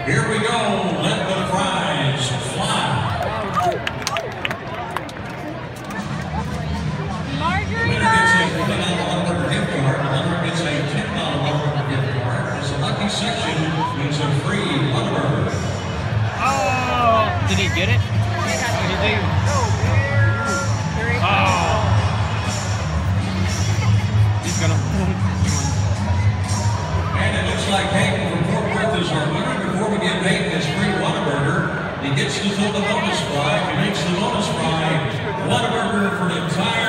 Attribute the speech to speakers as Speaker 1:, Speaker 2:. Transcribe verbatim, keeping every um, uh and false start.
Speaker 1: Here we go. Let the fries fly.
Speaker 2: Margarita!
Speaker 1: Section wins a free Whataburger.
Speaker 3: Oh! Did he get it? What did he do? Oh! He's gonna.
Speaker 1: And it looks like Hayden from Fort Worth is our winner. Before we give Hayden his free Whataburger, he gets to fill the bonus fry. He makes the bonus fry Whataburger for the entire